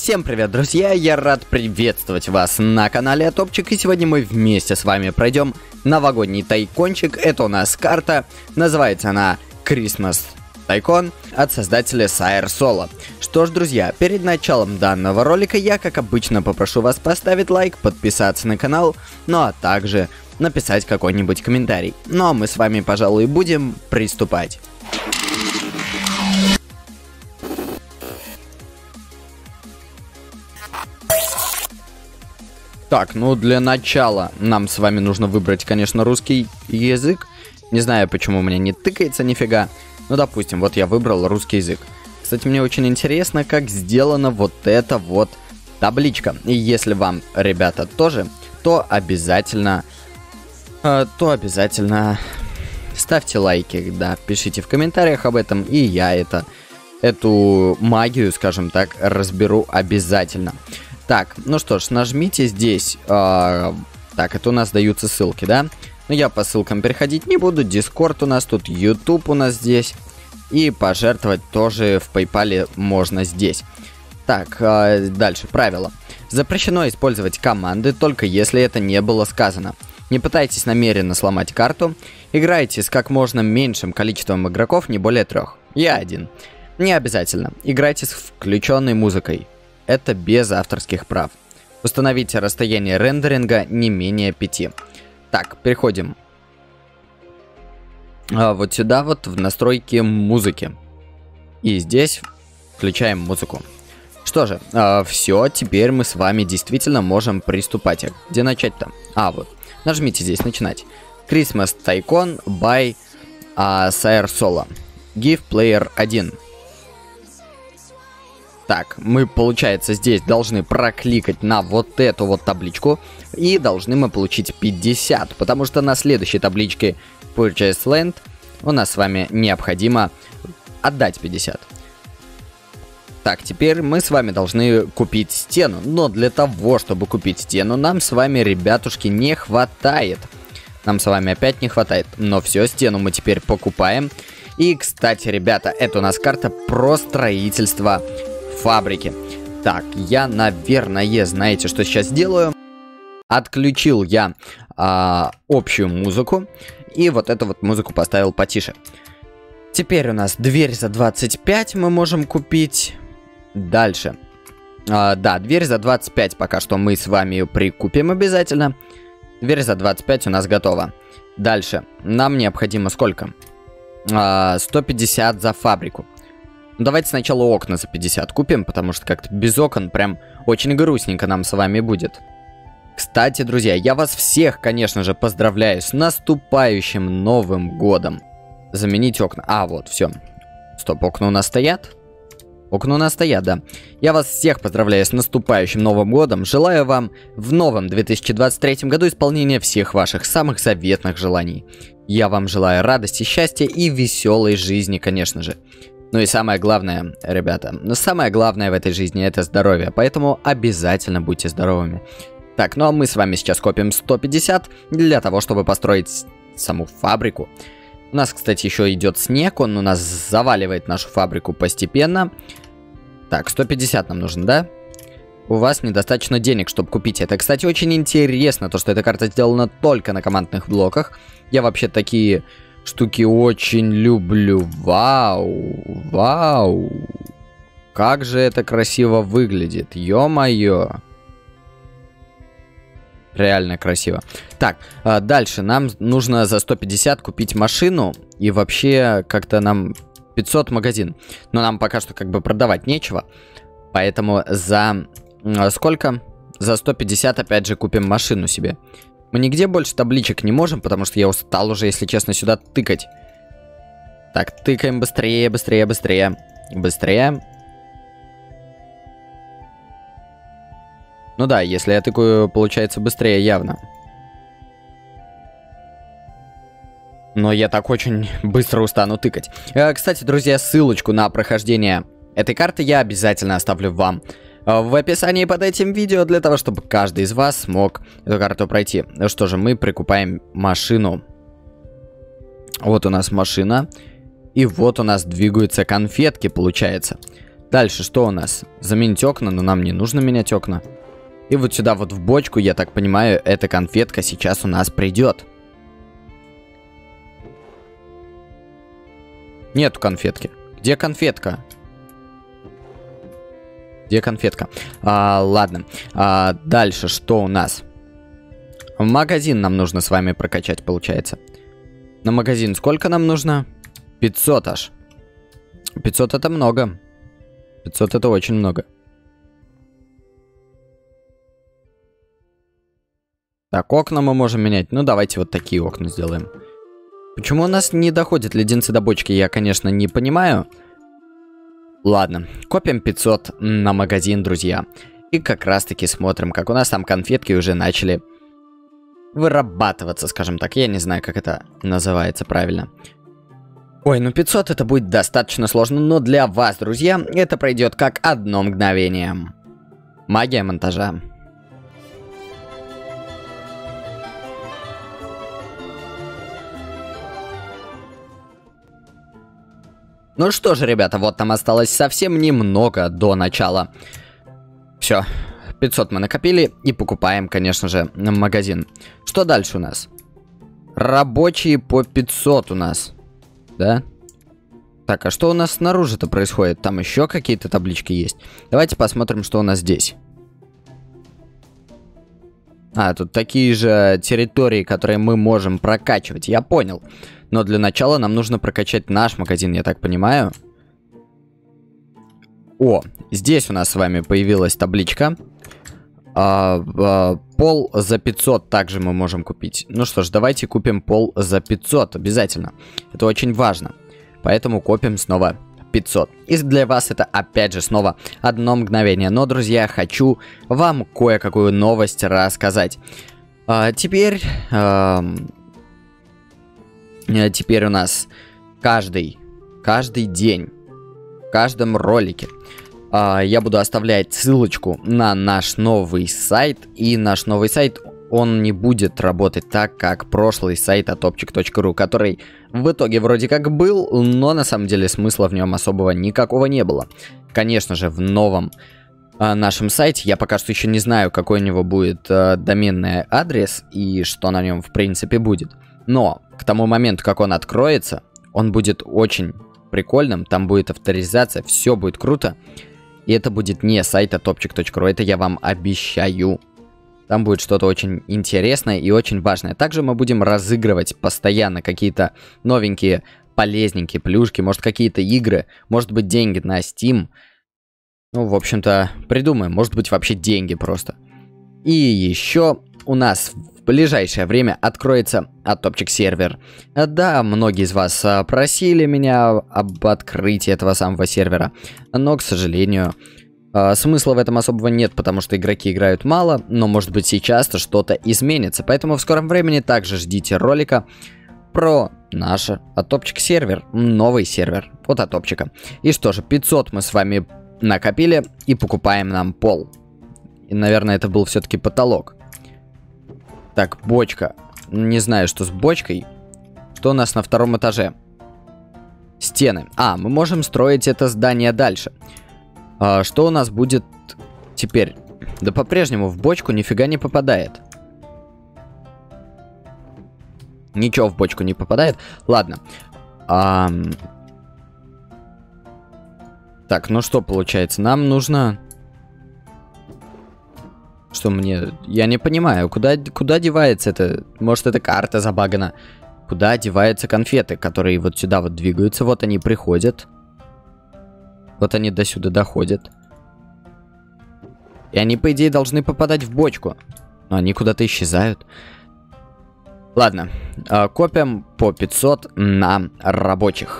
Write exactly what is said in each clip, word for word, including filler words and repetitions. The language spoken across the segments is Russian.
Всем привет, друзья! Я рад приветствовать вас на канале Топчик, и сегодня мы вместе с вами пройдем новогодний тайкончик. Это у нас карта, называется она Christmas Tycoon от создателя Sire Solo. Что ж, друзья, перед началом данного ролика я, как обычно, попрошу вас поставить лайк, подписаться на канал, ну а также написать какой-нибудь комментарий. Ну а мы с вами, пожалуй, будем приступать. Так, ну для начала нам с вами нужно выбрать, конечно, русский язык. Не знаю, почему у меня не тыкается нифига. Ну, допустим, вот я выбрал русский язык. Кстати, мне очень интересно, как сделана вот эта вот табличка. И если вам, ребята, тоже, то обязательно, э, то обязательно ставьте лайки, да, пишите в комментариях об этом, и я это, эту магию, скажем так, разберу обязательно. Так, ну что ж, нажмите здесь. Э, так, это у нас даются ссылки, да? Но я по ссылкам переходить не буду. Дискорд у нас тут, YouTube у нас здесь. И пожертвовать тоже в PayPal можно здесь. Так, э, дальше, правило. Запрещено использовать команды, только если это не было сказано. Не пытайтесь намеренно сломать карту. Играйте с как можно меньшим количеством игроков, не более трех. Я один. Не обязательно. Играйте с включенной музыкой. Это без авторских прав. Установите расстояние рендеринга не менее пяти. Так, переходим а, вот сюда вот в настройки музыки. И здесь включаем музыку. Что же, а, все, теперь мы с вами действительно можем приступать. Где начать-то? А, вот. Нажмите здесь начинать. Christmas Tycoon by а, Sire Solo. Give Player один. Так, мы, получается, здесь должны прокликать на вот эту вот табличку. И должны мы получить пятьдесят. Потому что на следующей табличке Purchase Land у нас с вами необходимо отдать пятьдесят. Так, теперь мы с вами должны купить стену. Но для того, чтобы купить стену, нам с вами, ребятушки, не хватает. Нам с вами опять не хватает. Но все, стену мы теперь покупаем. И, кстати, ребята, это у нас карта про строительство фабрики. Так, я, наверное, знаете, что сейчас делаю? Отключил я а, общую музыку. И вот эту вот музыку поставил потише. Теперь у нас дверь за двадцать пять мы можем купить. Дальше. А, да, дверь за двадцать пять пока что мы с вами ее прикупим обязательно. Дверь за двадцать пять у нас готова. Дальше. Нам необходимо сколько? А, сто пятьдесят за фабрику. Ну, давайте сначала окна за пятьдесят купим, потому что как-то без окон прям очень грустненько нам с вами будет. Кстати, друзья, я вас всех, конечно же, поздравляю с наступающим Новым годом. Заменить окна. А, вот, все. Стоп, окна у нас стоят? Окна у нас стоят, да. Я вас всех поздравляю с наступающим Новым годом. Желаю вам в новом две тысячи двадцать третьем году исполнения всех ваших самых заветных желаний. Я вам желаю радости, счастья и веселой жизни, конечно же. Ну и самое главное, ребята, ну самое главное в этой жизни это здоровье, поэтому обязательно будьте здоровыми. Так, ну а мы с вами сейчас копим сто пятьдесят для того, чтобы построить саму фабрику. У нас, кстати, еще идет снег, он у нас заваливает нашу фабрику постепенно. Так, сто пятьдесят нам нужно, да? У вас недостаточно денег, чтобы купить это. Кстати, очень интересно то, что эта карта сделана только на командных блоках. Я вообще такие штуки очень люблю. Вау, вау. Как же это красиво выглядит. Ё-моё. Реально красиво. Так, а дальше нам нужно за сто пятьдесят купить машину. И вообще как-то нам пятьсот магазин. Но нам пока что как бы продавать нечего. Поэтому за сколько? За сто пятьдесят опять же купим машину себе. Мы нигде больше табличек не можем, потому что я устал уже, если честно, сюда тыкать. Так, тыкаем быстрее, быстрее, быстрее. Быстрее. Ну да, если я тыкаю, получается быстрее явно. Но я так очень быстро устану тыкать. Кстати, друзья, ссылочку на прохождение этой карты я обязательно оставлю вам в описании под этим видео, для того, чтобы каждый из вас смог эту карту пройти. Ну что же, мы прикупаем машину. Вот у нас машина. И вот у нас двигаются конфетки, получается. Дальше что у нас? Заменить окна, но нам не нужно менять окна. И вот сюда вот в бочку, я так понимаю, эта конфетка сейчас у нас придет. Нету конфетки. Где конфетка? Где конфетка? А, ладно. А, дальше что у нас? Магазин нам нужно с вами прокачать, получается. На магазин сколько нам нужно? пятьсот аж. пятьсот это много. пятьсот это очень много. Так, окна мы можем менять. Ну, давайте вот такие окна сделаем. Почему у нас не доходят леденцы до бочки, я, конечно, не понимаю. Ладно, копим пятьсот на магазин, друзья. И как раз-таки смотрим, как у нас там конфетки уже начали вырабатываться, скажем так. Я не знаю, как это называется правильно. Ой, ну пятьсот это будет достаточно сложно, но для вас, друзья, это пройдет как одно мгновение. Магия монтажа. Ну что же, ребята, вот там осталось совсем немного до начала. Все, пятьсот мы накопили и покупаем, конечно же, магазин. Что дальше у нас? Рабочие по пятьсот у нас. Да? Так, а что у нас снаружи-то происходит? Там еще какие-то таблички есть. Давайте посмотрим, что у нас здесь. А, тут такие же территории, которые мы можем прокачивать, я понял. Но для начала нам нужно прокачать наш магазин, я так понимаю. О, здесь у нас с вами появилась табличка. А, а, пол за пятьсот также мы можем купить. Ну что ж, давайте купим пол за пятьсот, обязательно. Это очень важно. Поэтому копим снова пятьсот. И для вас это опять же снова одно мгновение. Но, друзья, хочу вам кое-какую новость рассказать. А, теперь... А, теперь у нас каждый, каждый день, в каждом ролике а, я буду оставлять ссылочку на наш новый сайт. И наш новый сайт, он не будет работать так, как прошлый сайт атопчик точка ру, который в итоге вроде как был, но на самом деле смысла в нем особого никакого не было. Конечно же, в новом а, нашем сайте я пока что еще не знаю, какой у него будет а, доменный адрес и что на нем в принципе будет. Но к тому моменту, как он откроется, он будет очень прикольным, там будет авторизация, все будет круто. И это будет не сайт атопчик точка ру, это я вам обещаю. Там будет что-то очень интересное и очень важное. Также мы будем разыгрывать постоянно какие-то новенькие, полезненькие плюшки, может какие-то игры, может быть деньги на Steam. Ну, в общем-то, придумаем, может быть вообще деньги просто. И еще у нас в ближайшее время откроется атопчик сервер. Да, многие из вас просили меня об открытии этого самого сервера, но, к сожалению, смысла в этом особого нет, потому что игроки играют мало, но может быть сейчас-то что-то изменится. Поэтому в скором времени также ждите ролика про наш атопчик сервер, новый сервер от атопчика. И что же, пятьсот мы с вами накопили и покупаем нам пол. И, наверное, это был все-таки потолок. Так, бочка. Не знаю, что с бочкой. Что у нас на втором этаже? Стены. А, мы можем строить это здание дальше. А, что у нас будет теперь? Да по-прежнему в бочку нифига не попадает. Ничего в бочку не попадает. Ладно. А... Так, ну что получается? Нам нужно... Что мне... Я не понимаю, куда, куда девается это... Может, это карта забагана. Куда деваются конфеты, которые вот сюда вот двигаются. Вот они приходят. Вот они до сюда доходят. И они, по идее, должны попадать в бочку. Но они куда-то исчезают. Ладно. Э, копим по пятьсот на рабочих.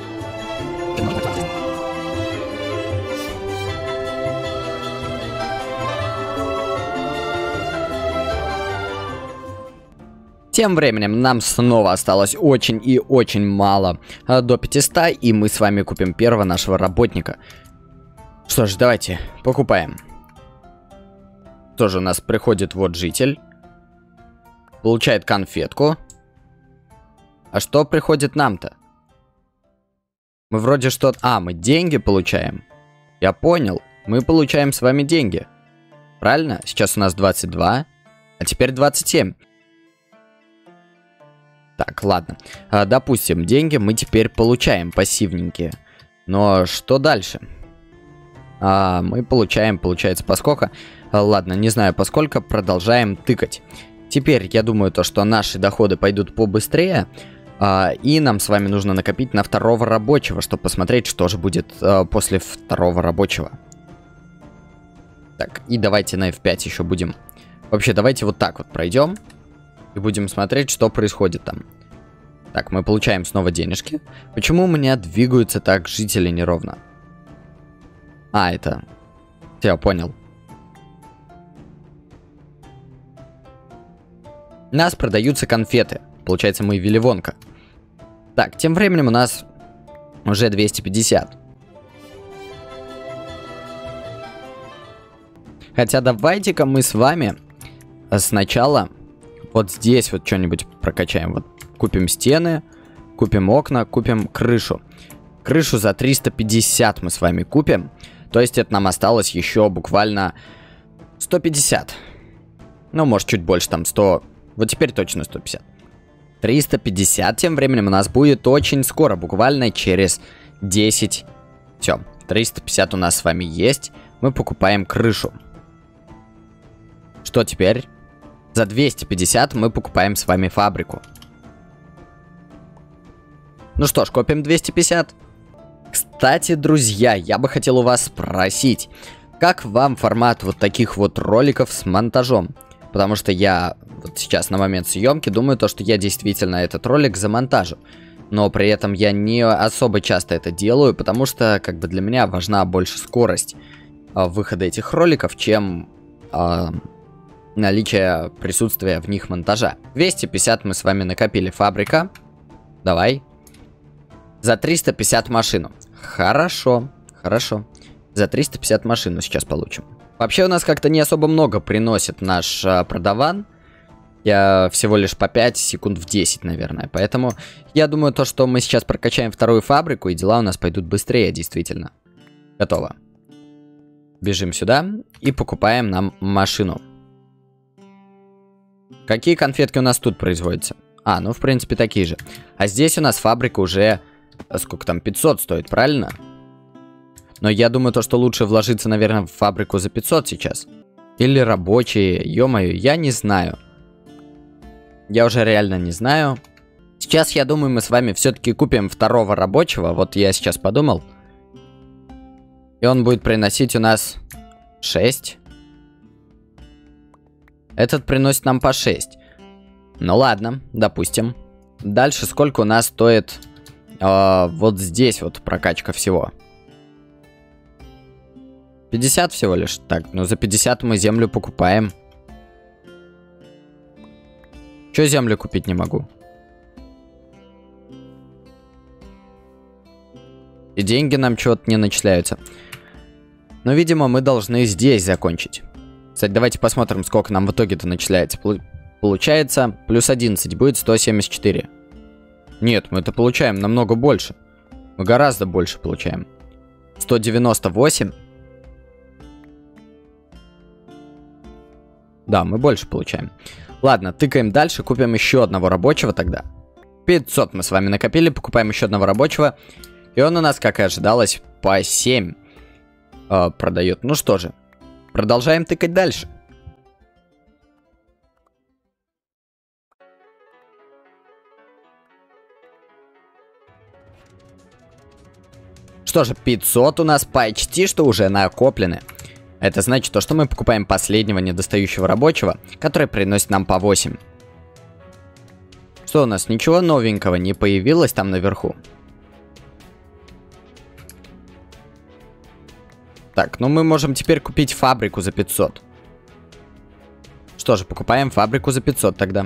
Тем временем нам снова осталось очень и очень мало а, до пятисот, и мы с вами купим первого нашего работника. Что ж, давайте покупаем. Тоже у нас приходит вот житель. Получает конфетку. А что приходит нам-то? Мы вроде что... А, мы деньги получаем. Я понял. Мы получаем с вами деньги. Правильно? Сейчас у нас двадцать два, а теперь двадцать семь. Так, ладно. А, допустим, деньги мы теперь получаем пассивненькие. Но что дальше? А, мы получаем, получается, поскольку... А, ладно, не знаю, поскольку продолжаем тыкать. Теперь, я думаю, то, что наши доходы пойдут побыстрее. А, и нам с вами нужно накопить на второго рабочего, чтобы посмотреть, что же будет а, после второго рабочего. Так, и давайте на эф пять еще будем... Вообще, давайте вот так вот пройдем. И будем смотреть, что происходит там. Так, мы получаем снова денежки. Почему у меня двигаются так жители неровно? А, это... Я понял. У нас продаются конфеты. Получается, мы Вилливонка. Так, тем временем у нас уже двести пятьдесят. Хотя давайте-ка мы с вами сначала вот здесь вот что-нибудь прокачаем. Вот купим стены, купим окна, купим крышу. Крышу за триста пятьдесят мы с вами купим. То есть это нам осталось еще буквально сто пятьдесят. Ну, может, чуть больше, там сто. Вот теперь точно сто пятьдесят. триста пятьдесят тем временем у нас будет очень скоро, буквально через десять. Все, триста пятьдесят у нас с вами есть. Мы покупаем крышу. Что теперь? За двести пятьдесят мы покупаем с вами фабрику. Ну что ж, копим двести пятьдесят. Кстати, друзья, я бы хотел у вас спросить, как вам формат вот таких вот роликов с монтажом? Потому что я вот сейчас на момент съемки думаю, то, что я действительно этот ролик замонтажу. Но при этом я не особо часто это делаю, потому что как бы для меня важна больше скорость а, выхода этих роликов, чем а, наличие присутствия в них монтажа. двести пятьдесят мы с вами накопили. Фабрика. Давай. За триста пятьдесят машину. Хорошо, хорошо. За триста пятьдесят машину сейчас получим. Вообще у нас как-то не особо много приносит наш а, продаван. Я всего лишь по пять секунд в десять, наверное. Поэтому я думаю, то, что мы сейчас прокачаем вторую фабрику, и дела у нас пойдут быстрее, действительно. Готово. Бежим сюда и покупаем нам машину. Какие конфетки у нас тут производятся? А, ну в принципе такие же. А здесь у нас фабрика уже... Сколько там? пятьсот стоит, правильно? Но я думаю, то, что лучше вложиться, наверное, в фабрику за пятьсот сейчас. Или рабочие, ё-моё, я не знаю. Я уже реально не знаю. Сейчас, я думаю, мы с вами все-таки купим второго рабочего. Вот я сейчас подумал. И он будет приносить у нас шесть. Этот приносит нам по шесть. Ну ладно, допустим. Дальше сколько у нас стоит э, вот здесь вот прокачка всего? пятьдесят всего лишь. Так, ну за пятьдесят мы землю покупаем. Чё землю купить не могу? И деньги нам чего-то не начисляются. Но, видимо, мы должны здесь закончить. Кстати, давайте посмотрим, сколько нам в итоге-то начисляется. Получается, плюс одиннадцать будет сто семьдесят четыре. Нет, мы это получаем намного больше. Мы гораздо больше получаем. сто девяносто восемь. Да, мы больше получаем. Ладно, тыкаем дальше, купим еще одного рабочего тогда. пятьсот мы с вами накопили, покупаем еще одного рабочего. И он у нас, как и ожидалось, по семь э, продает. Ну что же, продолжаем тыкать дальше. Что же, пятьсот у нас почти что уже накоплены. Это значит то, что мы покупаем последнего недостающего рабочего, который приносит нам по восемь. Что у нас? Ничего новенького не появилось там наверху. Так, ну мы можем теперь купить фабрику за пятьсот. Что же, покупаем фабрику за пятьсот тогда.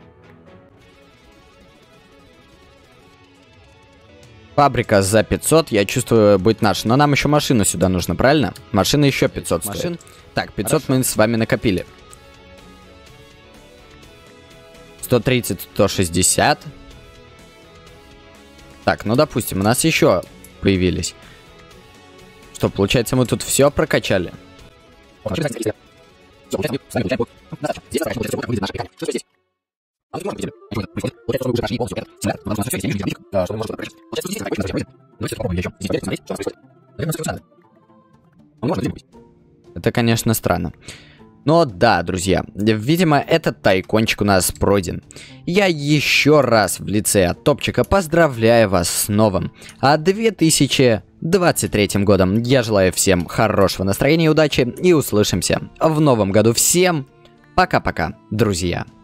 Фабрика за пятьсот, я чувствую, будет наша. Но нам еще машину сюда нужно, правильно? Машина еще пятьсот стоит. Машин? Так, пятьсот Хорошо. Мы с вами накопили. сто тридцать, сто шестьдесят. Так, ну допустим, у нас еще появились. что, получается, мы тут все прокачали? Это, конечно, странно. Но да, друзья, видимо, этот тайкончик у нас пройден. Я еще раз в лице Топчика поздравляю вас с новым а две тысячи двадцать третьим годом. Я желаю всем хорошего настроения и удачи, и услышимся в новом году. Всем пока-пока, друзья.